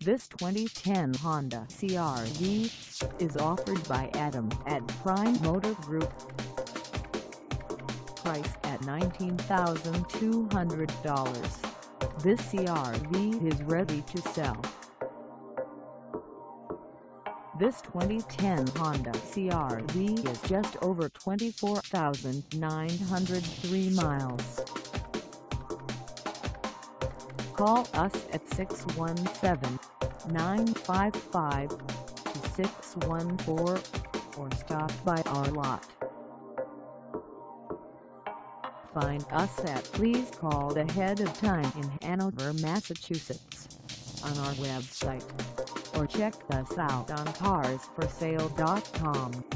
This 2010 Honda CR-V is offered by Adam at Prime Motor Group. Price at $19,200. This CR-V is ready to sell. This 2010 Honda CR-V is just over 24,903 miles. Call us at 617-955-2614 or stop by our lot. Find us at Please Call Ahead of Time in Hanover, Massachusetts, on our website, or check us out on carsforsale.com.